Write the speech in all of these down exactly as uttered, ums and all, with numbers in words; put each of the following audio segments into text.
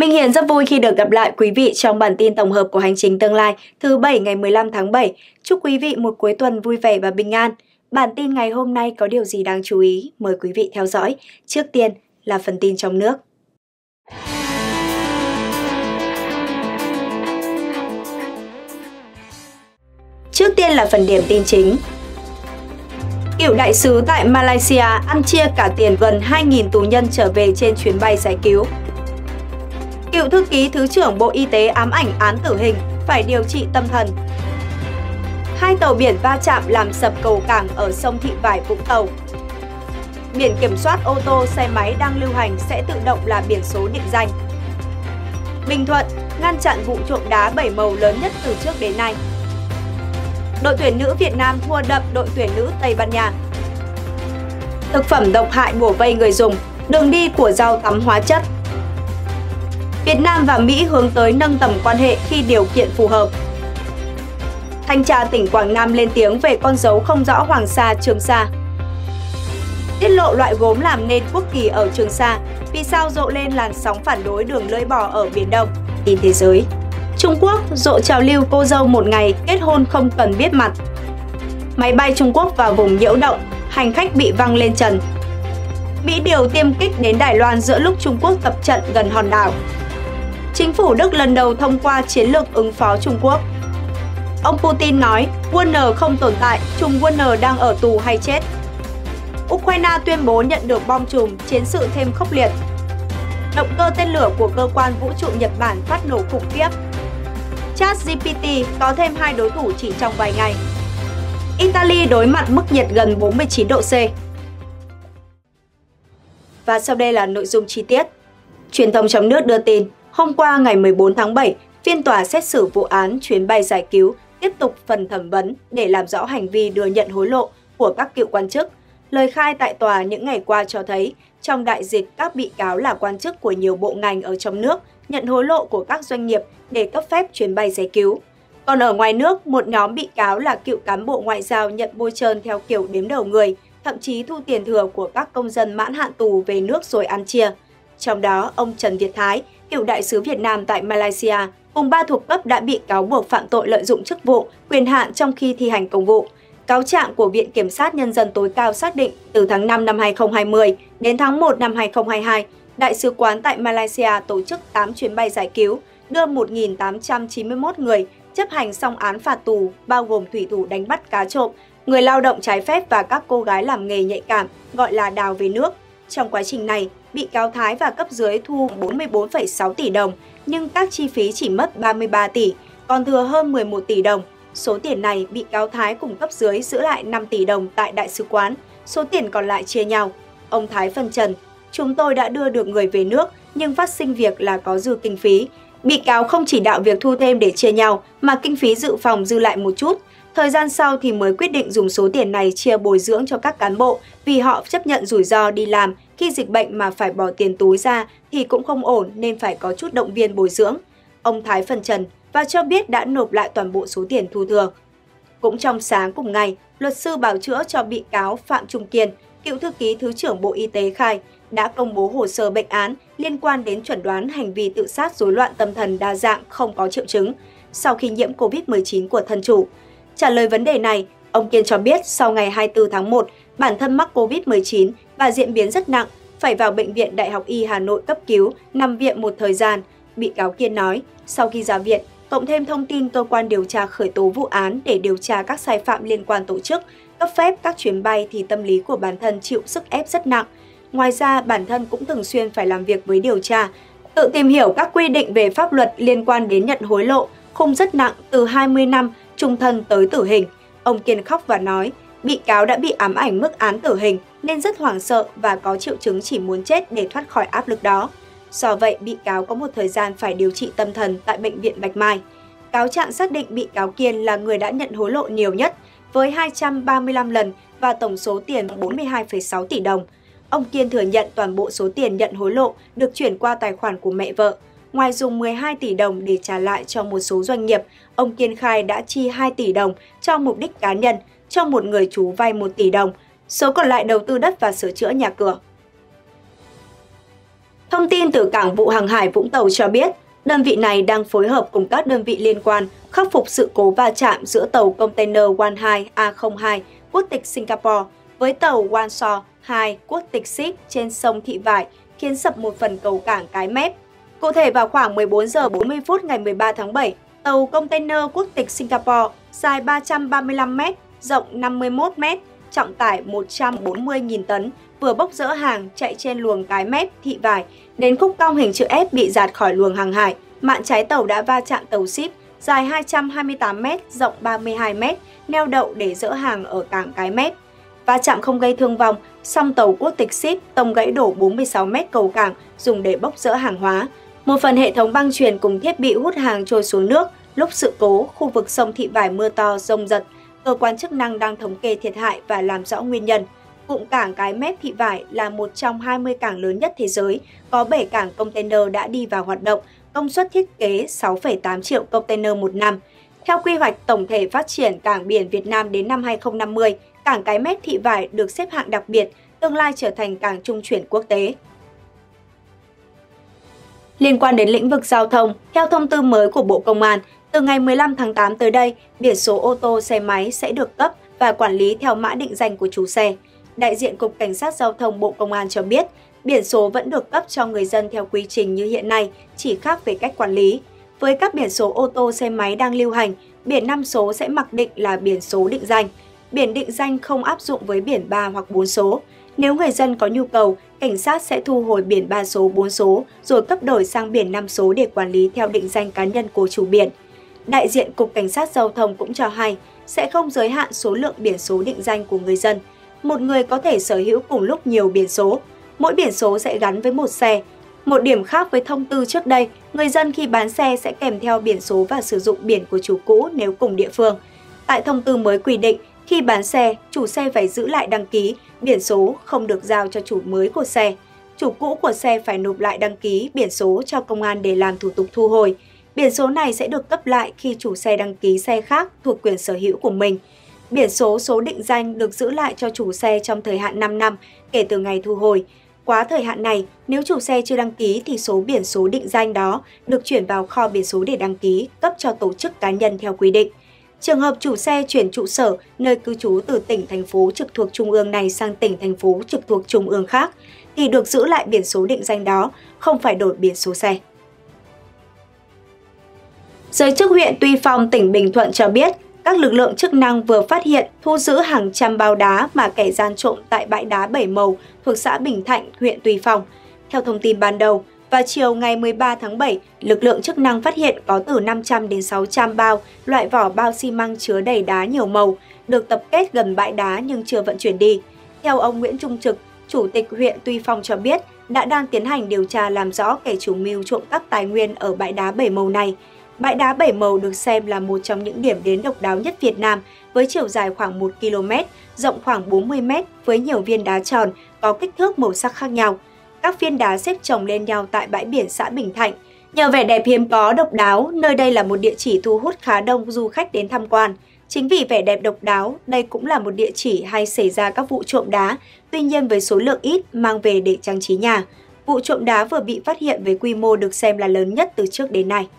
Minh Hiền rất vui khi được gặp lại quý vị trong bản tin tổng hợp của Hành trình tương lai thứ bảy ngày mười lăm tháng bảy. Chúc quý vị một cuối tuần vui vẻ và bình an. Bản tin ngày hôm nay có điều gì đáng chú ý? Mời quý vị theo dõi. Trước tiên là phần tin trong nước. Trước tiên là phần điểm tin chính. Cựu đại sứ tại Malaysia ăn chia cả tiền gần hai nghìn tù nhân trở về trên chuyến bay giải cứu. Cựu thư ký Thứ trưởng Bộ Y tế ám ảnh án tử hình, phải điều trị tâm thần. Hai tàu biển va chạm làm sập cầu cảng ở sông Thị Vải, Vũng Tàu. Biển kiểm soát ô tô, xe máy đang lưu hành sẽ tự động là biển số định danh. Bình Thuận ngăn chặn vụ trộm đá bảy màu lớn nhất từ trước đến nay. Đội tuyển nữ Việt Nam thua đậm đội tuyển nữ Tây Ban Nha. Thực phẩm độc hại bủa vây người dùng, đường đi của rau tắm hóa chất. Việt Nam và Mỹ hướng tới nâng tầm quan hệ khi điều kiện phù hợp. Thanh tra tỉnh Quảng Nam lên tiếng về con dấu không rõ Hoàng Sa, Trường Sa. Tiết lộ loại gốm làm nên quốc kỳ ở Trường Sa, vì sao rộ lên làn sóng phản đối đường lưỡi bò ở Biển Đông. Tin thế giới. Trung Quốc rộ trào lưu cô dâu một ngày kết hôn không cần biết mặt. Máy bay Trung Quốc vào vùng nhiễu động, hành khách bị văng lên trần. Mỹ điều tiêm kích đến Đài Loan giữa lúc Trung Quốc tập trận gần hòn đảo. Chính phủ Đức lần đầu thông qua chiến lược ứng phó Trung Quốc. Ông Putin nói Wagner không tồn tại, trùm Wagner đang ở tù hay chết. Ukraine tuyên bố nhận được bom chùm, chiến sự thêm khốc liệt. Động cơ tên lửa của cơ quan vũ trụ Nhật Bản phát nổ khủng khiếp. ChatGPT có thêm hai đối thủ chỉ trong vài ngày. Italy đối mặt mức nhiệt gần bốn mươi chín độ C. Và sau đây là nội dung chi tiết. Truyền thông trong nước đưa tin, hôm qua ngày mười bốn tháng bảy, phiên tòa xét xử vụ án chuyến bay giải cứu tiếp tục phần thẩm vấn để làm rõ hành vi đưa nhận hối lộ của các cựu quan chức. Lời khai tại tòa những ngày qua cho thấy, trong đại dịch các bị cáo là quan chức của nhiều bộ ngành ở trong nước nhận hối lộ của các doanh nghiệp để cấp phép chuyến bay giải cứu. Còn ở ngoài nước, một nhóm bị cáo là cựu cán bộ ngoại giao nhận bôi trơn theo kiểu đếm đầu người, thậm chí thu tiền thừa của các công dân mãn hạn tù về nước rồi ăn chia. Trong đó, ông Trần Việt Thái, cựu đại sứ Việt Nam tại Malaysia, cùng ba thuộc cấp đã bị cáo buộc phạm tội lợi dụng chức vụ, quyền hạn trong khi thi hành công vụ. Cáo trạng của Viện Kiểm sát Nhân dân tối cao xác định từ tháng năm năm hai nghìn không trăm hai mươi đến tháng một năm hai nghìn không trăm hai mươi hai, Đại sứ quán tại Malaysia tổ chức tám chuyến bay giải cứu, đưa một nghìn tám trăm chín mươi mốt người chấp hành xong án phạt tù, bao gồm thủy thủ đánh bắt cá trộm, người lao động trái phép và các cô gái làm nghề nhạy cảm, gọi là đào về nước. Trong quá trình này, bị cáo Thái và cấp dưới thu bốn mươi bốn phẩy sáu tỷ đồng, nhưng các chi phí chỉ mất ba mươi ba tỷ, còn thừa hơn mười một tỷ đồng. Số tiền này bị cáo Thái cùng cấp dưới giữ lại năm tỷ đồng tại đại sứ quán, số tiền còn lại chia nhau. Ông Thái phân trần, chúng tôi đã đưa được người về nước nhưng phát sinh việc là có dư kinh phí. Bị cáo không chỉ đạo việc thu thêm để chia nhau mà kinh phí dự phòng dư lại một chút. Thời gian sau thì mới quyết định dùng số tiền này chia bồi dưỡng cho các cán bộ vì họ chấp nhận rủi ro đi làm khi dịch bệnh mà phải bỏ tiền túi ra thì cũng không ổn nên phải có chút động viên bồi dưỡng. Ông Thái phân trần và cho biết đã nộp lại toàn bộ số tiền thu thừa. Cũng trong sáng cùng ngày, luật sư bào chữa cho bị cáo Phạm Trung Kiên, cựu thư ký Thứ trưởng Bộ Y tế khai, đã công bố hồ sơ bệnh án liên quan đến chẩn đoán hành vi tự sát rối loạn tâm thần đa dạng không có triệu chứng sau khi nhiễm Covid mười chín của thân chủ. Trả lời vấn đề này, ông Kiên cho biết sau ngày hai mươi tư tháng một, bản thân mắc Covid mười chín và diễn biến rất nặng, phải vào Bệnh viện Đại học Y Hà Nội cấp cứu, nằm viện một thời gian. Bị cáo Kiên nói, sau khi ra viện, cộng thêm thông tin cơ quan điều tra khởi tố vụ án để điều tra các sai phạm liên quan tổ chức, cấp phép các chuyến bay thì tâm lý của bản thân chịu sức ép rất nặng. Ngoài ra, bản thân cũng thường xuyên phải làm việc với điều tra, tự tìm hiểu các quy định về pháp luật liên quan đến nhận hối lộ, khung rất nặng từ hai mươi năm, trung thân tới tử hình. Ông Kiên khóc và nói, bị cáo đã bị ám ảnh mức án tử hình nên rất hoảng sợ và có triệu chứng chỉ muốn chết để thoát khỏi áp lực đó. Do vậy, bị cáo có một thời gian phải điều trị tâm thần tại Bệnh viện Bạch Mai. Cáo trạng xác định bị cáo Kiên là người đã nhận hối lộ nhiều nhất với hai trăm ba mươi lăm lần và tổng số tiền bốn mươi hai phẩy sáu tỷ đồng. Ông Kiên thừa nhận toàn bộ số tiền nhận hối lộ được chuyển qua tài khoản của mẹ vợ. Ngoài dùng mười hai tỷ đồng để trả lại cho một số doanh nghiệp, ông Kiên khai đã chi hai tỷ đồng cho mục đích cá nhân, cho một người chú vay một tỷ đồng, số còn lại đầu tư đất và sửa chữa nhà cửa. Thông tin từ Cảng vụ Hàng hải Vũng Tàu cho biết, đơn vị này đang phối hợp cùng các đơn vị liên quan khắc phục sự cố va chạm giữa tàu container One hai A không hai quốc tịch Singapore với tàu Wanshaw hai quốc tịch Ship trên sông Thị Vải, khiến sập một phần cầu cảng Cái Mép. Cụ thể, vào khoảng mười bốn giờ bốn mươi phút ngày mười ba tháng bảy, tàu container quốc tịch Singapore dài ba trăm ba mươi lăm mét, rộng năm mươi mốt mét, trọng tải một trăm bốn mươi nghìn tấn, vừa bốc dỡ hàng chạy trên luồng Cái Mép, Thị Vải, đến khúc cong hình chữ S bị dạt khỏi luồng hàng hải. Mạn trái tàu đã va chạm tàu Ship dài hai trăm hai mươi tám mét, rộng ba mươi hai mét, neo đậu để dỡ hàng ở cảng Cái Mép. Va chạm không gây thương vong, song tàu quốc tịch Ship tông gãy đổ bốn mươi sáu mét cầu cảng dùng để bốc dỡ hàng hóa. Một phần hệ thống băng chuyền cùng thiết bị hút hàng trôi xuống nước. Lúc sự cố, khu vực sông Thị Vải mưa to, dông giật. Cơ quan chức năng đang thống kê thiệt hại và làm rõ nguyên nhân. Cụm cảng Cái Mép Thị Vải là một trong hai mươi cảng lớn nhất thế giới, có bảy cảng container đã đi vào hoạt động, công suất thiết kế sáu phẩy tám triệu container một năm. Theo quy hoạch tổng thể phát triển cảng biển Việt Nam đến năm hai không năm mươi, cảng Cái Mép Thị Vải được xếp hạng đặc biệt, tương lai trở thành cảng trung chuyển quốc tế. Liên quan đến lĩnh vực giao thông, theo thông tư mới của Bộ Công an, từ ngày mười lăm tháng tám tới đây, biển số ô tô xe máy sẽ được cấp và quản lý theo mã định danh của chủ xe. Đại diện Cục Cảnh sát Giao thông Bộ Công an cho biết, biển số vẫn được cấp cho người dân theo quy trình như hiện nay, chỉ khác về cách quản lý. Với các biển số ô tô xe máy đang lưu hành, biển năm số sẽ mặc định là biển số định danh. Biển định danh không áp dụng với biển ba hoặc bốn số. Nếu người dân có nhu cầu, cảnh sát sẽ thu hồi biển ba số, bốn số rồi cấp đổi sang biển năm số để quản lý theo định danh cá nhân của chủ biển. Đại diện Cục Cảnh sát Giao thông cũng cho hay sẽ không giới hạn số lượng biển số định danh của người dân. Một người có thể sở hữu cùng lúc nhiều biển số. Mỗi biển số sẽ gắn với một xe. Một điểm khác với thông tư trước đây, người dân khi bán xe sẽ kèm theo biển số và sử dụng biển của chủ cũ nếu cùng địa phương. Tại thông tư mới quy định, khi bán xe, chủ xe phải giữ lại đăng ký, biển số không được giao cho chủ mới của xe. Chủ cũ của xe phải nộp lại đăng ký, biển số cho công an để làm thủ tục thu hồi. Biển số này sẽ được cấp lại khi chủ xe đăng ký xe khác thuộc quyền sở hữu của mình. Biển số số định danh được giữ lại cho chủ xe trong thời hạn năm năm kể từ ngày thu hồi. Quá thời hạn này, nếu chủ xe chưa đăng ký thì số biển số định danh đó được chuyển vào kho biển số để đăng ký, cấp cho tổ chức cá nhân theo quy định. Trường hợp chủ xe chuyển trụ sở, nơi cư trú từ tỉnh, thành phố trực thuộc trung ương này sang tỉnh, thành phố trực thuộc trung ương khác, thì được giữ lại biển số định danh đó, không phải đổi biển số xe. Giới chức huyện Tuy Phong, tỉnh Bình Thuận cho biết, các lực lượng chức năng vừa phát hiện, thu giữ hàng trăm bao đá mà kẻ gian trộm tại bãi đá Bảy Màu thuộc xã Bình Thạnh, huyện Tuy Phong. Theo thông tin ban đầu, vào chiều ngày mười ba tháng bảy, lực lượng chức năng phát hiện có từ năm trăm đến sáu trăm bao loại vỏ bao xi măng chứa đầy đá nhiều màu, được tập kết gần bãi đá nhưng chưa vận chuyển đi. Theo ông Nguyễn Trung Trực, Chủ tịch huyện Tuy Phong cho biết, đã đang tiến hành điều tra làm rõ kẻ chủ mưu trộm cắp tài nguyên ở bãi đá Bảy Màu này. Bãi đá Bảy Màu được xem là một trong những điểm đến độc đáo nhất Việt Nam, với chiều dài khoảng một ki lô mét, rộng khoảng bốn mươi mét, với nhiều viên đá tròn, có kích thước màu sắc khác nhau. Các viên đá xếp chồng lên nhau tại bãi biển xã Bình Thạnh. Nhờ vẻ đẹp hiếm có, độc đáo, nơi đây là một địa chỉ thu hút khá đông du khách đến tham quan. Chính vì vẻ đẹp độc đáo, đây cũng là một địa chỉ hay xảy ra các vụ trộm đá, tuy nhiên với số lượng ít mang về để trang trí nhà. Vụ trộm đá vừa bị phát hiện với quy mô được xem là lớn nhất từ trước đến nay.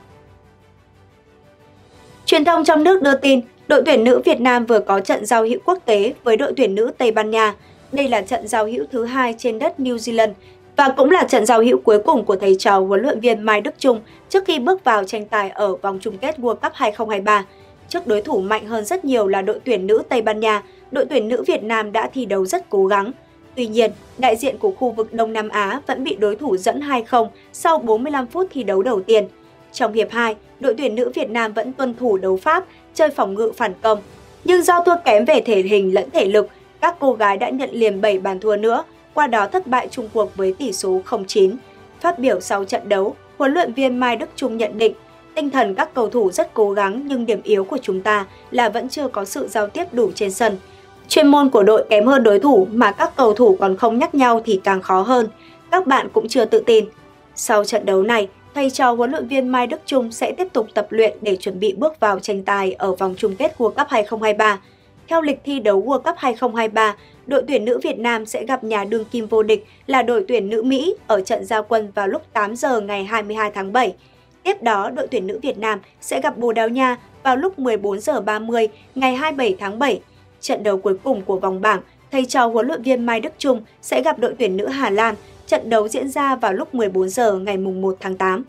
Truyền thông trong nước đưa tin, đội tuyển nữ Việt Nam vừa có trận giao hữu quốc tế với đội tuyển nữ Tây Ban Nha. Đây là trận giao hữu thứ hai trên đất New Zealand và cũng là trận giao hữu cuối cùng của thầy trò huấn luyện viên Mai Đức Chung trước khi bước vào tranh tài ở vòng chung kết World Cup hai không hai ba. Trước đối thủ mạnh hơn rất nhiều là đội tuyển nữ Tây Ban Nha, đội tuyển nữ Việt Nam đã thi đấu rất cố gắng. Tuy nhiên, đại diện của khu vực Đông Nam Á vẫn bị đối thủ dẫn hai không sau bốn mươi lăm phút thi đấu đầu tiên. Trong hiệp hai, đội tuyển nữ Việt Nam vẫn tuân thủ đấu pháp, chơi phòng ngự phản công. Nhưng do thua kém về thể hình lẫn thể lực, các cô gái đã nhận liền bảy bàn thua nữa, qua đó thất bại chung cuộc với tỷ số không chín. Phát biểu sau trận đấu, huấn luyện viên Mai Đức Chung nhận định, tinh thần các cầu thủ rất cố gắng nhưng điểm yếu của chúng ta là vẫn chưa có sự giao tiếp đủ trên sân. Chuyên môn của đội kém hơn đối thủ mà các cầu thủ còn không nhắc nhau thì càng khó hơn. Các bạn cũng chưa tự tin. Sau trận đấu này, thầy trò huấn luyện viên Mai Đức Chung sẽ tiếp tục tập luyện để chuẩn bị bước vào tranh tài ở vòng chung kết World Cup hai không hai ba. Theo lịch thi đấu World Cup hai không hai ba, đội tuyển nữ Việt Nam sẽ gặp nhà đương kim vô địch là đội tuyển nữ Mỹ ở trận ra quân vào lúc tám giờ ngày hai mươi hai tháng bảy. Tiếp đó, đội tuyển nữ Việt Nam sẽ gặp Bồ Đào Nha vào lúc mười bốn giờ ba mươi ngày hai mươi bảy tháng bảy. Trận đấu cuối cùng của vòng bảng, thầy trò huấn luyện viên Mai Đức Chung sẽ gặp đội tuyển nữ Hà Lan. Trận đấu diễn ra vào lúc mười bốn giờ ngày mùng một tháng tám.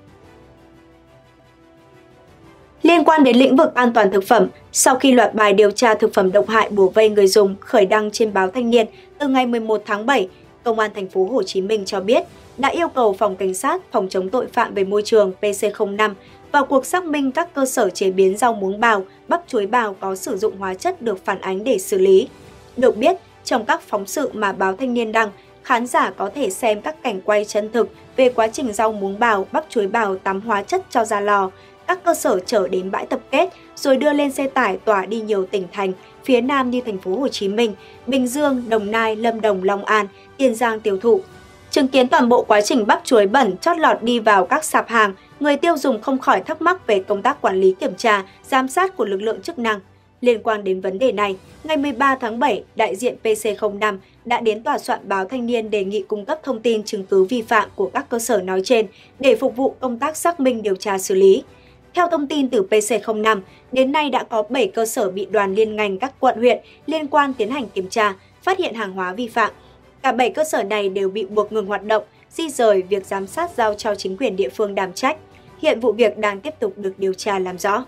Liên quan đến lĩnh vực an toàn thực phẩm, sau khi loạt bài điều tra thực phẩm độc hại bủa vây người dùng khởi đăng trên báo Thanh niên từ ngày mười một tháng bảy, Công an thành phố Hồ Chí Minh cho biết đã yêu cầu Phòng Cảnh sát Phòng chống tội phạm về môi trường P C không năm vào cuộc xác minh các cơ sở chế biến rau muống bào, bắp chuối bào có sử dụng hóa chất được phản ánh để xử lý. Được biết, trong các phóng sự mà báo Thanh niên đăng, khán giả có thể xem các cảnh quay chân thực về quá trình rau muống bào, bắp chuối bào tắm hóa chất cho ra lò, các cơ sở chở đến bãi tập kết rồi đưa lên xe tải tỏa đi nhiều tỉnh thành phía Nam như thành phố Hồ Chí Minh, Bình Dương, Đồng Nai, Lâm Đồng, Long An, Tiền Giang tiêu thụ. Chứng kiến toàn bộ quá trình bắp chuối bẩn chót lọt đi vào các sạp hàng, người tiêu dùng không khỏi thắc mắc về công tác quản lý kiểm tra, giám sát của lực lượng chức năng. Liên quan đến vấn đề này, ngày mười ba tháng bảy, đại diện P C không năm đã đến tòa soạn báo Thanh niên đề nghị cung cấp thông tin chứng cứ vi phạm của các cơ sở nói trên để phục vụ công tác xác minh điều tra xử lý. Theo thông tin từ P C không năm, đến nay đã có bảy cơ sở bị đoàn liên ngành các quận huyện liên quan tiến hành kiểm tra, phát hiện hàng hóa vi phạm. Cả bảy cơ sở này đều bị buộc ngừng hoạt động, di rời việc giám sát giao cho chính quyền địa phương đảm trách. Hiện vụ việc đang tiếp tục được điều tra làm rõ.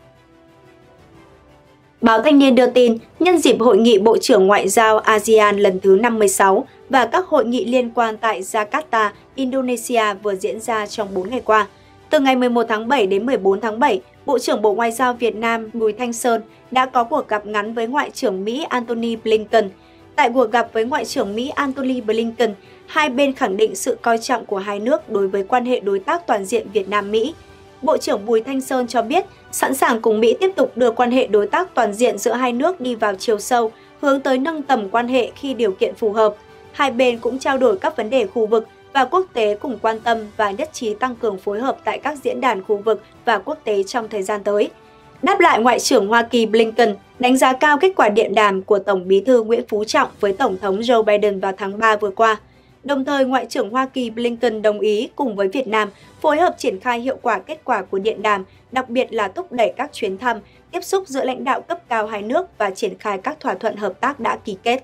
Báo Thanh niên đưa tin, nhân dịp Hội nghị Bộ trưởng Ngoại giao a sê an lần thứ năm mươi sáu và các hội nghị liên quan tại Jakarta, Indonesia vừa diễn ra trong bốn ngày qua. Từ ngày mười một tháng bảy đến mười bốn tháng bảy, Bộ trưởng Bộ Ngoại giao Việt Nam Bùi Thanh Sơn đã có cuộc gặp ngắn với Ngoại trưởng Mỹ Antony Blinken. Tại cuộc gặp với Ngoại trưởng Mỹ Antony Blinken, hai bên khẳng định sự coi trọng của hai nước đối với quan hệ đối tác toàn diện Việt Nam-Mỹ. Bộ trưởng Bùi Thanh Sơn cho biết sẵn sàng cùng Mỹ tiếp tục đưa quan hệ đối tác toàn diện giữa hai nước đi vào chiều sâu, hướng tới nâng tầm quan hệ khi điều kiện phù hợp. Hai bên cũng trao đổi các vấn đề khu vực và quốc tế cùng quan tâm và nhất trí tăng cường phối hợp tại các diễn đàn khu vực và quốc tế trong thời gian tới. Đáp lại, Ngoại trưởng Hoa Kỳ Blinken đánh giá cao kết quả điện đàm của Tổng bí thư Nguyễn Phú Trọng với Tổng thống Joe Biden vào tháng ba vừa qua. Đồng thời, Ngoại trưởng Hoa Kỳ Blinken đồng ý cùng với Việt Nam phối hợp triển khai hiệu quả kết quả của điện đàm, đặc biệt là thúc đẩy các chuyến thăm, tiếp xúc giữa lãnh đạo cấp cao hai nước và triển khai các thỏa thuận hợp tác đã ký kết.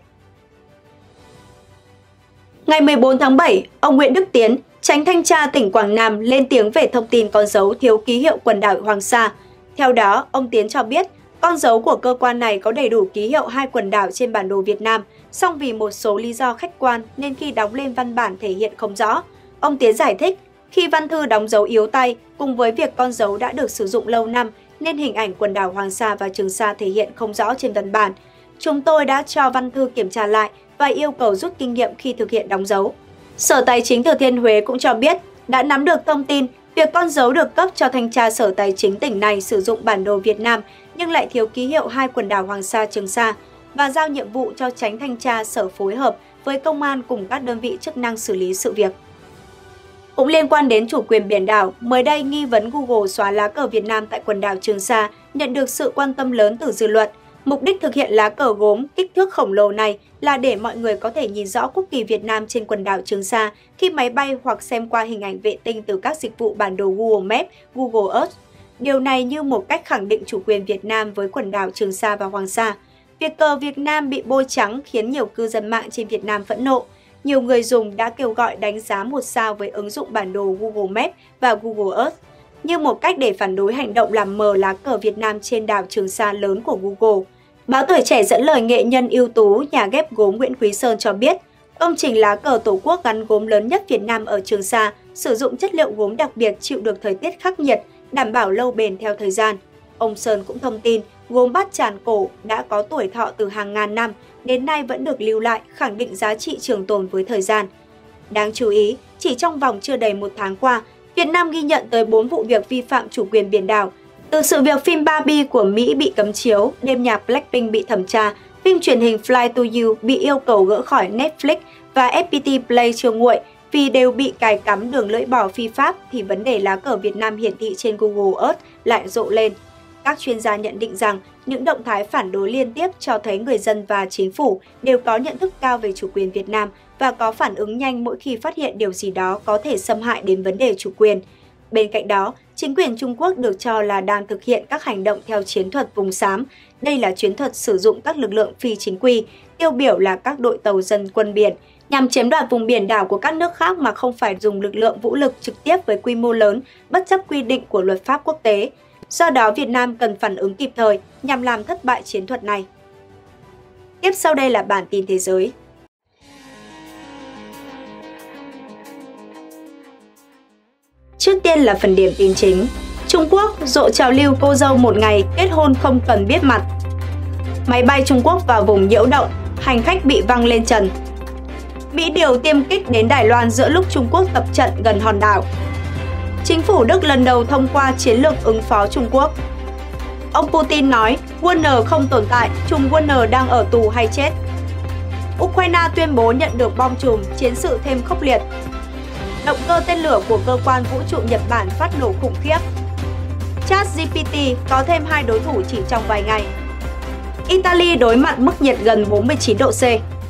Ngày mười bốn tháng bảy, ông Nguyễn Đức Tiến, Chánh Thanh tra tỉnh Quảng Nam lên tiếng về thông tin con dấu thiếu ký hiệu quần đảo Hoàng Sa. Theo đó, ông Tiến cho biết con dấu của cơ quan này có đầy đủ ký hiệu hai quần đảo trên bản đồ Việt Nam, song vì một số lý do khách quan nên khi đóng lên văn bản thể hiện không rõ. Ông Tiến giải thích, khi văn thư đóng dấu yếu tay cùng với việc con dấu đã được sử dụng lâu năm nên hình ảnh quần đảo Hoàng Sa và Trường Sa thể hiện không rõ trên văn bản. Chúng tôi đã cho văn thư kiểm tra lại và yêu cầu rút kinh nghiệm khi thực hiện đóng dấu. Sở Tài chính Thừa Thiên Huế cũng cho biết đã nắm được thông tin việc con dấu được cấp cho thanh tra Sở Tài chính tỉnh này sử dụng bản đồ Việt Nam nhưng lại thiếu ký hiệu hai quần đảo Hoàng Sa, Trường Sa và giao nhiệm vụ cho Chánh Thanh tra Sở phối hợp với công an cùng các đơn vị chức năng xử lý sự việc. Cũng liên quan đến chủ quyền biển đảo, mới đây nghi vấn Google xóa lá cờ Việt Nam tại quần đảo Trường Sa nhận được sự quan tâm lớn từ dư luận. Mục đích thực hiện lá cờ gốm kích thước khổng lồ này là để mọi người có thể nhìn rõ quốc kỳ Việt Nam trên quần đảo Trường Sa khi máy bay hoặc xem qua hình ảnh vệ tinh từ các dịch vụ bản đồ Google Maps, Google Earth. Điều này như một cách khẳng định chủ quyền Việt Nam với quần đảo Trường Sa và Hoàng Sa. Việc cờ Việt Nam bị bôi trắng khiến nhiều cư dân mạng trên Việt Nam phẫn nộ. Nhiều người dùng đã kêu gọi đánh giá một sao với ứng dụng bản đồ Google Maps và Google Earth như một cách để phản đối hành động làm mờ lá cờ Việt Nam trên đảo Trường Sa lớn của Google. Báo Tuổi Trẻ dẫn lời nghệ nhân ưu tú nhà ghép gốm Nguyễn Quý Sơn cho biết, công trình lá cờ Tổ quốc gắn gốm lớn nhất Việt Nam ở Trường Sa sử dụng chất liệu gốm đặc biệt chịu được thời tiết khắc nghiệt, đảm bảo lâu bền theo thời gian. Ông Sơn cũng thông tin, gốm Bát Tràng cổ đã có tuổi thọ từ hàng ngàn năm, đến nay vẫn được lưu lại, khẳng định giá trị trường tồn với thời gian. Đáng chú ý, chỉ trong vòng chưa đầy một tháng qua, Việt Nam ghi nhận tới bốn vụ việc vi phạm chủ quyền biển đảo. Từ sự việc phim Barbie của Mỹ bị cấm chiếu, đêm nhạc Blackpink bị thẩm tra, phim truyền hình Fly to You bị yêu cầu gỡ khỏi Netflix và ép pê tê Play chưa nguội vì đều bị cài cắm đường lưỡi bò phi pháp thì vấn đề lá cờ Việt Nam hiển thị trên Google Earth lại rộ lên. Các chuyên gia nhận định rằng những động thái phản đối liên tiếp cho thấy người dân và chính phủ đều có nhận thức cao về chủ quyền Việt Nam và có phản ứng nhanh mỗi khi phát hiện điều gì đó có thể xâm hại đến vấn đề chủ quyền. Bên cạnh đó, chính quyền Trung Quốc được cho là đang thực hiện các hành động theo chiến thuật vùng xám. Đây là chiến thuật sử dụng các lực lượng phi chính quy, tiêu biểu là các đội tàu dân quân biển, nhằm chiếm đoạt vùng biển đảo của các nước khác mà không phải dùng lực lượng vũ lực trực tiếp với quy mô lớn, bất chấp quy định của luật pháp quốc tế. Do đó, Việt Nam cần phản ứng kịp thời nhằm làm thất bại chiến thuật này. Tiếp sau đây là bản tin thế giới. Trước tiên là phần điểm tin chính. Trung Quốc rộ trào lưu cô dâu một ngày, kết hôn không cần biết mặt. Máy bay Trung Quốc vào vùng nhiễu động, hành khách bị văng lên trần. Mỹ điều tiêm kích đến Đài Loan giữa lúc Trung Quốc tập trận gần hòn đảo. Chính phủ Đức lần đầu thông qua chiến lược ứng phó Trung Quốc. Ông Putin nói Wagner không tồn tại, trùm Wagner đang ở tù hay chết. Ukraine tuyên bố nhận được bom chùm, chiến sự thêm khốc liệt. Động cơ tên lửa của cơ quan vũ trụ Nhật Bản phát nổ khủng khiếp. ChatGPT có thêm hai đối thủ chỉ trong vài ngày. Italy đối mặt mức nhiệt gần bốn mươi chín độ C.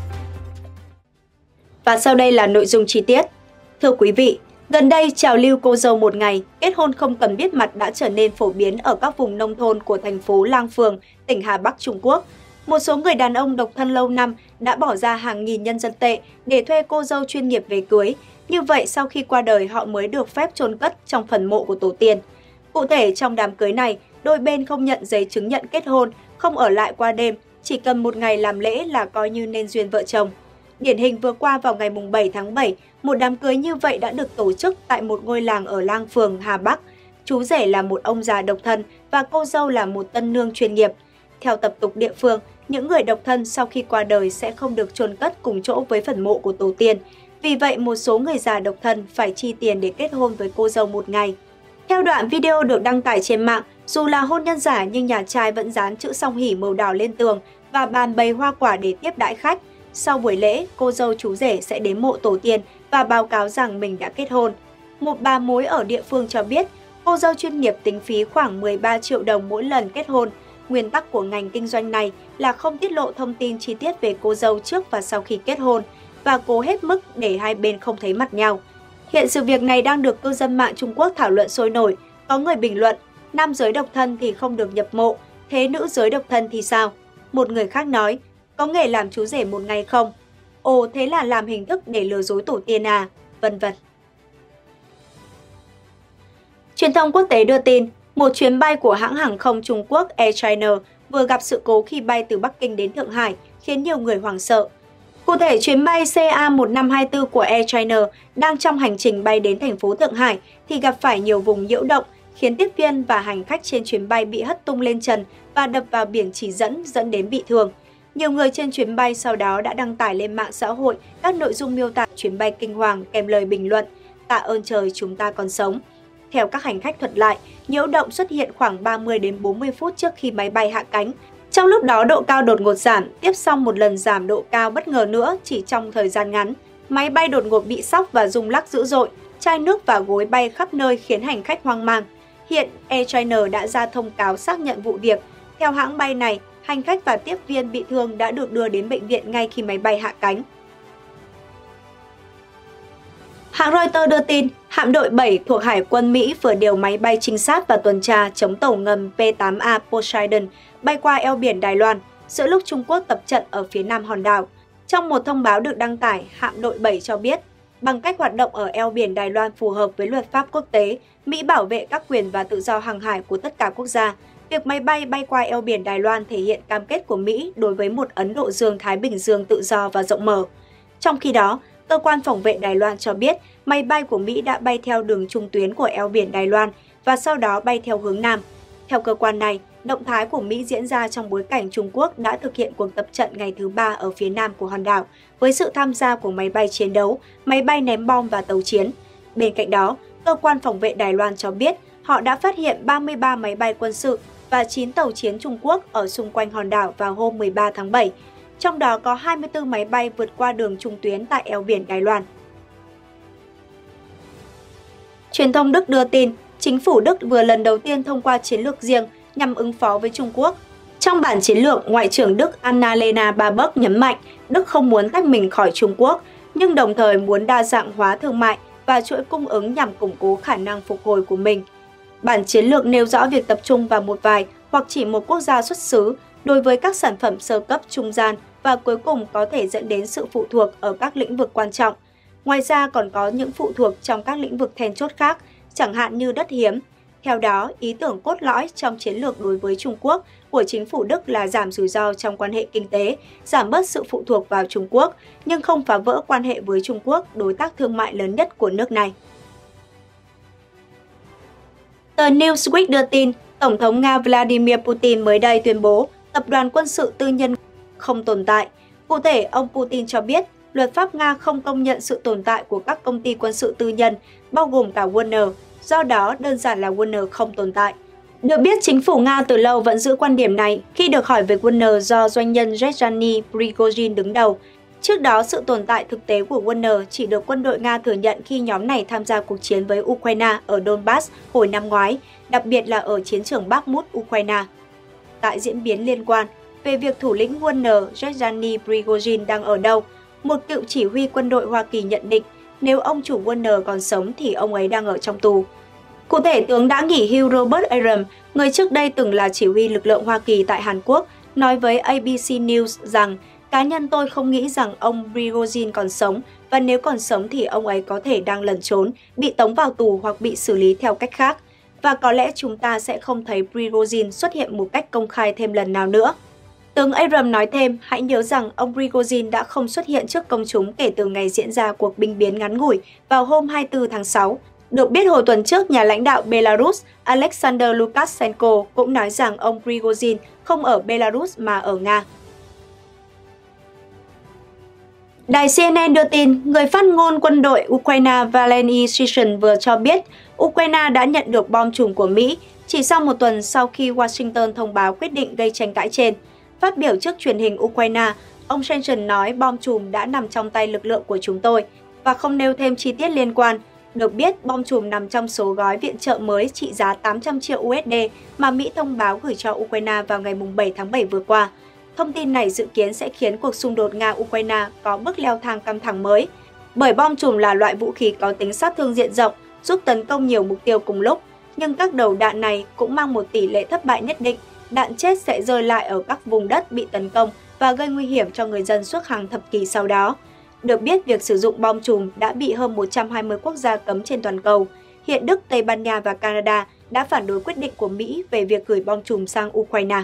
Và sau đây là nội dung chi tiết. Thưa quý vị, gần đây trào lưu cô dâu một ngày, kết hôn không cần biết mặt đã trở nên phổ biến ở các vùng nông thôn của thành phố Lang Phường, tỉnh Hà Bắc, Trung Quốc. Một số người đàn ông độc thân lâu năm đã bỏ ra hàng nghìn nhân dân tệ để thuê cô dâu chuyên nghiệp về cưới. Như vậy, sau khi qua đời, họ mới được phép chôn cất trong phần mộ của tổ tiên. Cụ thể, trong đám cưới này, đôi bên không nhận giấy chứng nhận kết hôn, không ở lại qua đêm, chỉ cần một ngày làm lễ là coi như nên duyên vợ chồng. Điển hình vừa qua vào ngày bảy tháng bảy, một đám cưới như vậy đã được tổ chức tại một ngôi làng ở Lang Phường, Hà Bắc. Chú rể là một ông già độc thân và cô dâu là một tân nương chuyên nghiệp. Theo tập tục địa phương, những người độc thân sau khi qua đời sẽ không được chôn cất cùng chỗ với phần mộ của tổ tiên. Vì vậy, một số người già độc thân phải chi tiền để kết hôn với cô dâu một ngày. Theo đoạn video được đăng tải trên mạng, dù là hôn nhân giả nhưng nhà trai vẫn dán chữ song hỷ màu đỏ lên tường và bàn bày hoa quả để tiếp đãi khách. Sau buổi lễ, cô dâu chú rể sẽ đến mộ tổ tiên và báo cáo rằng mình đã kết hôn. Một bà mối ở địa phương cho biết, cô dâu chuyên nghiệp tính phí khoảng mười ba triệu đồng mỗi lần kết hôn. Nguyên tắc của ngành kinh doanh này là không tiết lộ thông tin chi tiết về cô dâu trước và sau khi kết hôn, và cố hết mức để hai bên không thấy mặt nhau. Hiện sự việc này đang được cư dân mạng Trung Quốc thảo luận sôi nổi. Có người bình luận, nam giới độc thân thì không được nhập mộ, thế nữ giới độc thân thì sao? Một người khác nói, có nghề làm chú rể một ngày không? Ồ, thế là làm hình thức để lừa dối tổ tiên à? Vân vân. Truyền thông quốc tế đưa tin, một chuyến bay của hãng hàng không Trung Quốc Air China vừa gặp sự cố khi bay từ Bắc Kinh đến Thượng Hải, khiến nhiều người hoảng sợ. Cụ thể, chuyến bay C A một năm hai tư của Air China đang trong hành trình bay đến thành phố Thượng Hải thì gặp phải nhiều vùng nhiễu động, khiến tiếp viên và hành khách trên chuyến bay bị hất tung lên trần và đập vào biển chỉ dẫn dẫn đến bị thương. Nhiều người trên chuyến bay sau đó đã đăng tải lên mạng xã hội các nội dung miêu tả chuyến bay kinh hoàng kèm lời bình luận, tạ ơn trời chúng ta còn sống. Theo các hành khách thuật lại, nhiễu động xuất hiện khoảng ba mươi đến bốn mươi phút trước khi máy bay hạ cánh. Trong lúc đó độ cao đột ngột giảm, tiếp sau một lần giảm độ cao bất ngờ nữa chỉ trong thời gian ngắn. Máy bay đột ngột bị sóc và rung lắc dữ dội, chai nước và gối bay khắp nơi khiến hành khách hoang mang. Hiện Air China đã ra thông cáo xác nhận vụ việc. Theo hãng bay này, hành khách và tiếp viên bị thương đã được đưa đến bệnh viện ngay khi máy bay hạ cánh. Hãng Reuters đưa tin, hạm đội bảy thuộc Hải quân Mỹ vừa điều máy bay trinh sát và tuần tra chống tàu ngầm P tám A Poseidon bay qua eo biển Đài Loan, giữa lúc Trung Quốc tập trận ở phía nam hòn đảo. Trong một thông báo được đăng tải, hạm đội bảy cho biết, bằng cách hoạt động ở eo biển Đài Loan phù hợp với luật pháp quốc tế, Mỹ bảo vệ các quyền và tự do hàng hải của tất cả quốc gia. Việc máy bay bay qua eo biển Đài Loan thể hiện cam kết của Mỹ đối với một Ấn Độ Dương-Thái Bình Dương tự do và rộng mở. Trong khi đó, cơ quan phòng vệ Đài Loan cho biết máy bay của Mỹ đã bay theo đường trung tuyến của eo biển Đài Loan và sau đó bay theo hướng Nam. Theo cơ quan này, động thái của Mỹ diễn ra trong bối cảnh Trung Quốc đã thực hiện cuộc tập trận ngày thứ ba ở phía nam của hòn đảo, với sự tham gia của máy bay chiến đấu, máy bay ném bom và tàu chiến. Bên cạnh đó, cơ quan phòng vệ Đài Loan cho biết họ đã phát hiện ba mươi ba máy bay quân sự và chín tàu chiến Trung Quốc ở xung quanh hòn đảo vào hôm mười ba tháng bảy. Trong đó có hai mươi tư máy bay vượt qua đường trung tuyến tại eo biển Đài Loan. Truyền thông Đức đưa tin, chính phủ Đức vừa lần đầu tiên thông qua chiến lược riêng nhằm ứng phó với Trung Quốc. Trong bản chiến lược, Ngoại trưởng Đức Annalena Baerbock nhấn mạnh Đức không muốn tách mình khỏi Trung Quốc, nhưng đồng thời muốn đa dạng hóa thương mại và chuỗi cung ứng nhằm củng cố khả năng phục hồi của mình. Bản chiến lược nêu rõ việc tập trung vào một vài hoặc chỉ một quốc gia xuất xứ đối với các sản phẩm sơ cấp trung gian và cuối cùng có thể dẫn đến sự phụ thuộc ở các lĩnh vực quan trọng. Ngoài ra còn có những phụ thuộc trong các lĩnh vực then chốt khác, chẳng hạn như đất hiếm. Theo đó, ý tưởng cốt lõi trong chiến lược đối với Trung Quốc của chính phủ Đức là giảm rủi ro trong quan hệ kinh tế, giảm bớt sự phụ thuộc vào Trung Quốc, nhưng không phá vỡ quan hệ với Trung Quốc, đối tác thương mại lớn nhất của nước này. Tờ Newsweek đưa tin, Tổng thống Nga Vladimir Putin mới đây tuyên bố tập đoàn quân sự tư nhân không tồn tại. Cụ thể, ông Putin cho biết luật pháp Nga không công nhận sự tồn tại của các công ty quân sự tư nhân, bao gồm cả Wagner, do đó đơn giản là Wagner không tồn tại. Được biết, chính phủ Nga từ lâu vẫn giữ quan điểm này khi được hỏi về Wagner do doanh nhân Yevgeny Prigozhin đứng đầu. Trước đó, sự tồn tại thực tế của Wagner chỉ được quân đội Nga thừa nhận khi nhóm này tham gia cuộc chiến với Ukraine ở Donbass hồi năm ngoái, đặc biệt là ở chiến trường Bakhmut, Ukraine. Tại diễn biến liên quan về việc thủ lĩnh Wagner Yevgeny Prigozhin đang ở đâu, một cựu chỉ huy quân đội Hoa Kỳ nhận định nếu ông chủ Wagner còn sống thì ông ấy đang ở trong tù. Cụ thể, tướng đã nghỉ hưu Robert Abrams, người trước đây từng là chỉ huy lực lượng Hoa Kỳ tại Hàn Quốc, nói với A B C News rằng cá nhân tôi không nghĩ rằng ông Prigozhin còn sống và nếu còn sống thì ông ấy có thể đang lẩn trốn, bị tống vào tù hoặc bị xử lý theo cách khác. Và có lẽ chúng ta sẽ không thấy Prigozhin xuất hiện một cách công khai thêm lần nào nữa. Tướng Abrams nói thêm, hãy nhớ rằng ông Prigozhin đã không xuất hiện trước công chúng kể từ ngày diễn ra cuộc binh biến ngắn ngủi vào hôm hai mươi tư tháng sáu. Được biết hồi tuần trước, nhà lãnh đạo Belarus Alexander Lukashenko cũng nói rằng ông Prigozhin không ở Belarus mà ở Nga. Đài C N N đưa tin, người phát ngôn quân đội Ukraine Valery Syrsyn vừa cho biết Ukraine đã nhận được bom chùm của Mỹ chỉ sau một tuần sau khi Washington thông báo quyết định gây tranh cãi trên. Phát biểu trước truyền hình Ukraine, ông Syrsyn nói bom chùm đã nằm trong tay lực lượng của chúng tôi và không nêu thêm chi tiết liên quan. Được biết, bom chùm nằm trong số gói viện trợ mới trị giá tám trăm triệu U S D mà Mỹ thông báo gửi cho Ukraine vào ngày bảy tháng bảy vừa qua. Thông tin này dự kiến sẽ khiến cuộc xung đột Nga-Ukraine có bước leo thang căng thẳng mới, bởi bom chùm là loại vũ khí có tính sát thương diện rộng, giúp tấn công nhiều mục tiêu cùng lúc. Nhưng các đầu đạn này cũng mang một tỷ lệ thất bại nhất định, đạn chết sẽ rơi lại ở các vùng đất bị tấn công và gây nguy hiểm cho người dân suốt hàng thập kỷ sau đó. Được biết, việc sử dụng bom chùm đã bị hơn một trăm hai mươi quốc gia cấm trên toàn cầu. Hiện Đức, Tây Ban Nha và Canada đã phản đối quyết định của Mỹ về việc gửi bom chùm sang Ukraine.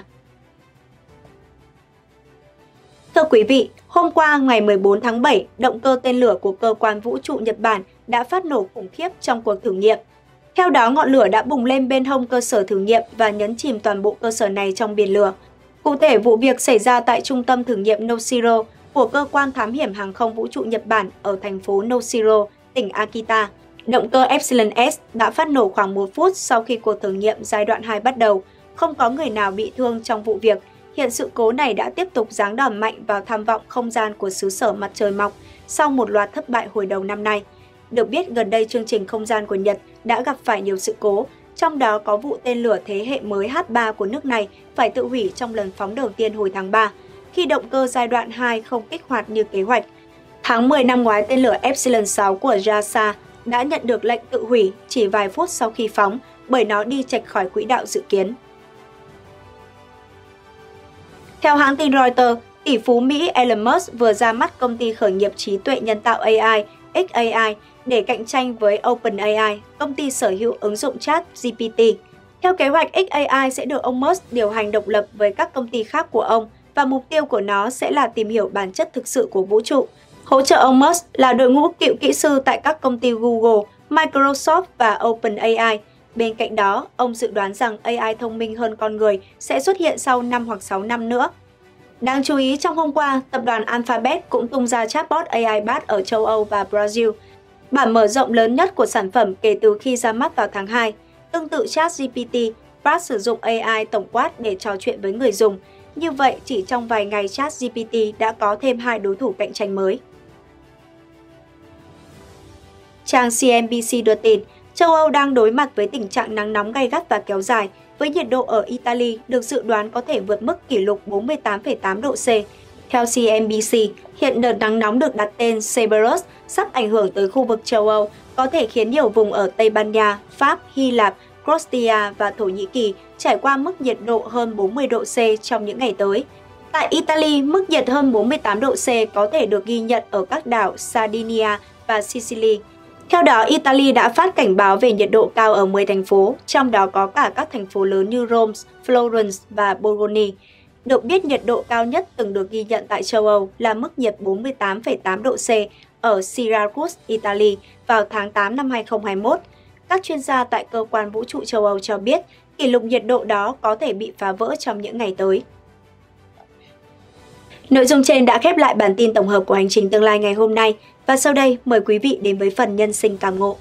Thưa quý vị, hôm qua ngày mười bốn tháng bảy, động cơ tên lửa của cơ quan vũ trụ Nhật Bản đã phát nổ khủng khiếp trong cuộc thử nghiệm. Theo đó, ngọn lửa đã bùng lên bên hông cơ sở thử nghiệm và nhấn chìm toàn bộ cơ sở này trong biển lửa. Cụ thể, vụ việc xảy ra tại trung tâm thử nghiệm Noshiro của cơ quan thám hiểm hàng không vũ trụ Nhật Bản ở thành phố Noshiro, tỉnh Akita. Động cơ Epsilon S đã phát nổ khoảng một phút sau khi cuộc thử nghiệm giai đoạn hai bắt đầu. Không có người nào bị thương trong vụ việc. Hiện sự cố này đã tiếp tục giáng đòn mạnh vào tham vọng không gian của xứ sở mặt trời mọc sau một loạt thất bại hồi đầu năm nay. Được biết, gần đây chương trình không gian của Nhật đã gặp phải nhiều sự cố, trong đó có vụ tên lửa thế hệ mới H ba của nước này phải tự hủy trong lần phóng đầu tiên hồi tháng ba, khi động cơ giai đoạn hai không kích hoạt như kế hoạch. Tháng mười năm ngoái, tên lửa Epsilon sáu của JAXA đã nhận được lệnh tự hủy chỉ vài phút sau khi phóng bởi nó đi chệch khỏi quỹ đạo dự kiến. Theo hãng tin Reuters, tỷ phú Mỹ Elon Musk vừa ra mắt công ty khởi nghiệp trí tuệ nhân tạo A I X A I để cạnh tranh với OpenAI, công ty sở hữu ứng dụng chat G P T. Theo kế hoạch, X A I sẽ được ông Musk điều hành độc lập với các công ty khác của ông và mục tiêu của nó sẽ là tìm hiểu bản chất thực sự của vũ trụ. Hỗ trợ ông Musk là đội ngũ cựu kỹ sư tại các công ty Google, Microsoft và OpenAI. Bên cạnh đó, ông dự đoán rằng A I thông minh hơn con người sẽ xuất hiện sau năm hoặc sáu năm nữa. Đáng chú ý, trong hôm qua, tập đoàn Alphabet cũng tung ra chatbot A I Bard ở châu Âu và Brazil, bản mở rộng lớn nhất của sản phẩm kể từ khi ra mắt vào tháng hai. Tương tự ChatGPT, Bard sử dụng A I tổng quát để trò chuyện với người dùng. Như vậy, chỉ trong vài ngày, ChatGPT đã có thêm hai đối thủ cạnh tranh mới. Trang C N B C đưa tin, châu Âu đang đối mặt với tình trạng nắng nóng gay gắt và kéo dài, với nhiệt độ ở Italy được dự đoán có thể vượt mức kỷ lục bốn mươi tám phẩy tám độ C. Theo xê en bê xê, hiện đợt nắng nóng được đặt tên Cerberus sắp ảnh hưởng tới khu vực châu Âu, có thể khiến nhiều vùng ở Tây Ban Nha, Pháp, Hy Lạp, Croatia và Thổ Nhĩ Kỳ trải qua mức nhiệt độ hơn bốn mươi độ C trong những ngày tới. Tại Italy, mức nhiệt hơn bốn mươi tám độ C có thể được ghi nhận ở các đảo Sardinia và Sicily. Theo đó, Italy đã phát cảnh báo về nhiệt độ cao ở mười thành phố, trong đó có cả các thành phố lớn như Rome, Florence và Bologna. Được biết, nhiệt độ cao nhất từng được ghi nhận tại châu Âu là mức nhiệt bốn mươi tám phẩy tám độ C ở Syracuse, Italy vào tháng tám năm hai nghìn không trăm hai mươi mốt. Các chuyên gia tại Cơ quan Vũ trụ châu Âu cho biết kỷ lục nhiệt độ đó có thể bị phá vỡ trong những ngày tới. Nội dung trên đã khép lại bản tin tổng hợp của Hành trình tương lai ngày hôm nay. Và sau đây, mời quý vị đến với phần nhân sinh cảm ngộ.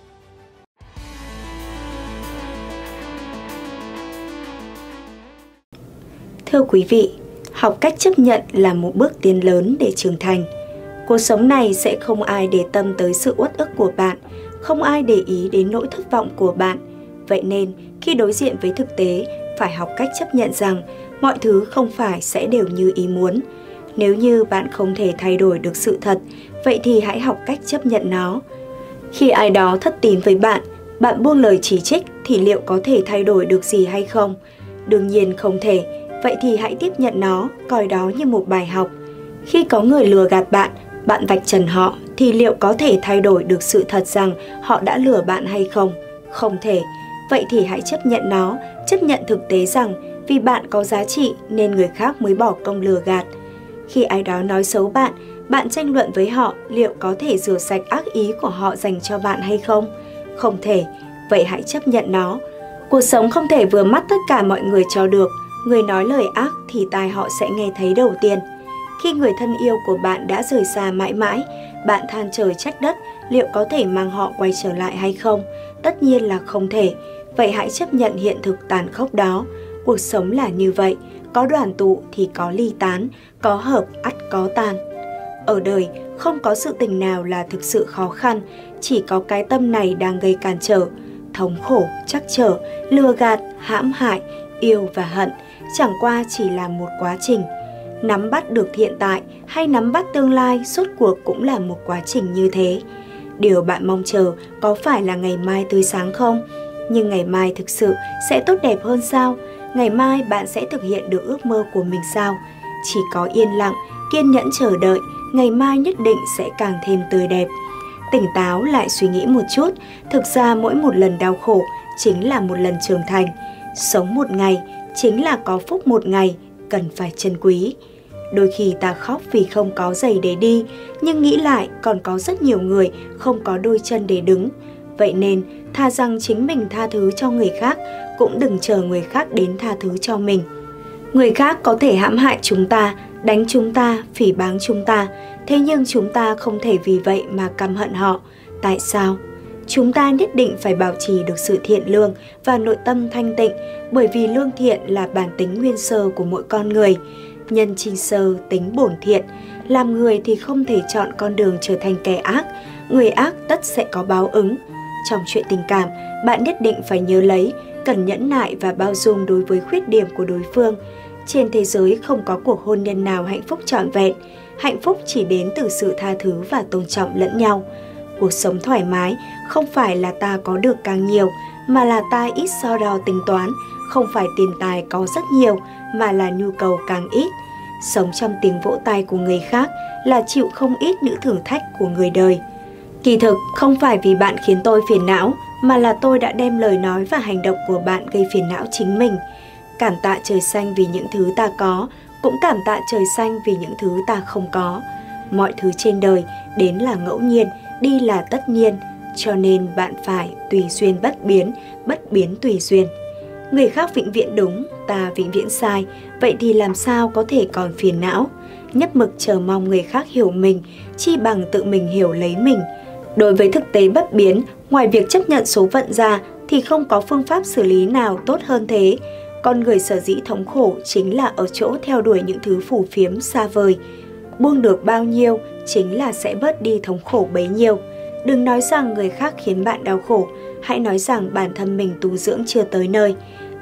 Thưa quý vị, học cách chấp nhận là một bước tiến lớn để trưởng thành. Cuộc sống này sẽ không ai để tâm tới sự uất ức của bạn, không ai để ý đến nỗi thất vọng của bạn. Vậy nên, khi đối diện với thực tế, phải học cách chấp nhận rằng mọi thứ không phải sẽ đều như ý muốn. Nếu như bạn không thể thay đổi được sự thật, vậy thì hãy học cách chấp nhận nó. Khi ai đó thất tín với bạn, bạn buông lời chỉ trích thì liệu có thể thay đổi được gì hay không? Đương nhiên không thể, vậy thì hãy tiếp nhận nó, coi đó như một bài học. Khi có người lừa gạt bạn, bạn vạch trần họ thì liệu có thể thay đổi được sự thật rằng họ đã lừa bạn hay không? Không thể, vậy thì hãy chấp nhận nó, chấp nhận thực tế rằng vì bạn có giá trị nên người khác mới bỏ công lừa gạt. Khi ai đó nói xấu bạn, bạn tranh luận với họ liệu có thể rửa sạch ác ý của họ dành cho bạn hay không? Không thể, vậy hãy chấp nhận nó. Cuộc sống không thể vừa mắt tất cả mọi người cho được. Người nói lời ác thì tai họ sẽ nghe thấy đầu tiên. Khi người thân yêu của bạn đã rời xa mãi mãi, bạn than trời trách đất, liệu có thể mang họ quay trở lại hay không? Tất nhiên là không thể. Vậy hãy chấp nhận hiện thực tàn khốc đó. Cuộc sống là như vậy, có đoàn tụ thì có ly tán, có hợp ắt có tan. Ở đời, không có sự tình nào là thực sự khó khăn, chỉ có cái tâm này đang gây cản trở. Thống khổ, trắc trở, lừa gạt, hãm hại, yêu và hận, chẳng qua chỉ là một quá trình. Nắm bắt được hiện tại hay nắm bắt tương lai suốt cuộc cũng là một quá trình như thế. Điều bạn mong chờ có phải là ngày mai tươi sáng không? Nhưng ngày mai thực sự sẽ tốt đẹp hơn sao? Ngày mai bạn sẽ thực hiện được ước mơ của mình sao? Chỉ có yên lặng, kiên nhẫn chờ đợi, ngày mai nhất định sẽ càng thêm tươi đẹp. Tỉnh táo lại suy nghĩ một chút, thực ra mỗi một lần đau khổ chính là một lần trưởng thành. Sống một ngày chính là có phúc một ngày, cần phải trân quý. Đôi khi ta khóc vì không có giày để đi, nhưng nghĩ lại còn có rất nhiều người không có đôi chân để đứng. Vậy nên, thà rằng chính mình tha thứ cho người khác, cũng đừng chờ người khác đến tha thứ cho mình. Người khác có thể hãm hại chúng ta, đánh chúng ta, phỉ báng chúng ta, thế nhưng chúng ta không thể vì vậy mà căm hận họ. Tại sao? Chúng ta nhất định phải bảo trì được sự thiện lương và nội tâm thanh tịnh, bởi vì lương thiện là bản tính nguyên sơ của mỗi con người. Nhân chi sơ tính bổn thiện, làm người thì không thể chọn con đường trở thành kẻ ác, người ác tất sẽ có báo ứng. Trong chuyện tình cảm, bạn nhất định phải nhớ lấy, cần nhẫn nại và bao dung đối với khuyết điểm của đối phương. Trên thế giới không có cuộc hôn nhân nào hạnh phúc trọn vẹn, hạnh phúc chỉ đến từ sự tha thứ và tôn trọng lẫn nhau. Cuộc sống thoải mái không phải là ta có được càng nhiều, mà là ta ít so đo tính toán, không phải tiền tài có rất nhiều, mà là nhu cầu càng ít. Sống trong tiếng vỗ tay của người khác là chịu không ít những thử thách của người đời. Kỳ thực, không phải vì bạn khiến tôi phiền não, mà là tôi đã đem lời nói và hành động của bạn gây phiền não chính mình. Cảm tạ trời xanh vì những thứ ta có, cũng cảm tạ trời xanh vì những thứ ta không có. Mọi thứ trên đời đến là ngẫu nhiên, đi là tất nhiên, cho nên bạn phải tùy duyên bất biến, bất biến tùy duyên. Người khác vĩnh viễn đúng, ta vĩnh viễn sai, vậy thì làm sao có thể còn phiền não? Nhấp mực chờ mong người khác hiểu mình, chi bằng tự mình hiểu lấy mình. Đối với thực tế bất biến, ngoài việc chấp nhận số phận ra thì không có phương pháp xử lý nào tốt hơn thế. Con người sở dĩ thống khổ chính là ở chỗ theo đuổi những thứ phù phiếm xa vời. Buông được bao nhiêu chính là sẽ bớt đi thống khổ bấy nhiêu. Đừng nói rằng người khác khiến bạn đau khổ, hãy nói rằng bản thân mình tu dưỡng chưa tới nơi.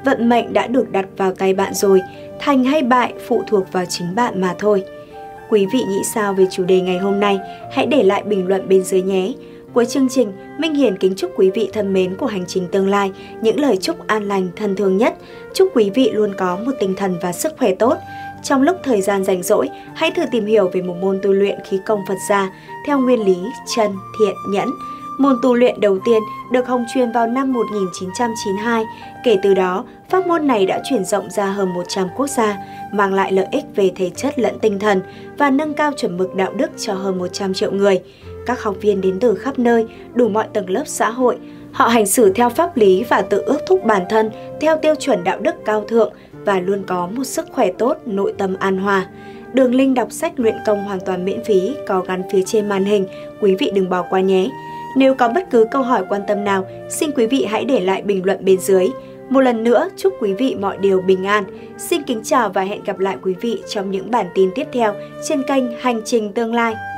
vận mệnh đã được đặt vào tay bạn rồi, thành hay bại phụ thuộc vào chính bạn mà thôi. Quý vị nghĩ sao về chủ đề ngày hôm nay? Hãy để lại bình luận bên dưới nhé! Cuối chương trình, Minh Hiền kính chúc quý vị thân mến của hành trình tương lai những lời chúc an lành thân thương nhất. Chúc quý vị luôn có một tinh thần và sức khỏe tốt. Trong lúc thời gian rảnh rỗi, hãy thử tìm hiểu về một môn tu luyện khí công Phật gia theo nguyên lý chân, thiện, nhẫn. Môn tu luyện đầu tiên được Hồng truyền vào năm một nghìn chín trăm chín mươi hai. Kể từ đó, pháp môn này đã chuyển rộng ra hơn một trăm quốc gia, mang lại lợi ích về thể chất lẫn tinh thần và nâng cao chuẩn mực đạo đức cho hơn một trăm triệu người. Các học viên đến từ khắp nơi, đủ mọi tầng lớp xã hội. Họ hành xử theo pháp lý và tự ước thúc bản thân theo tiêu chuẩn đạo đức cao thượng và luôn có một sức khỏe tốt, nội tâm an hòa. Đường link đọc sách luyện công hoàn toàn miễn phí có gắn phía trên màn hình, quý vị đừng bỏ qua nhé. Nếu có bất cứ câu hỏi quan tâm nào, xin quý vị hãy để lại bình luận bên dưới. Một lần nữa, chúc quý vị mọi điều bình an. Xin kính chào và hẹn gặp lại quý vị trong những bản tin tiếp theo trên kênh Hành trình Tương lai.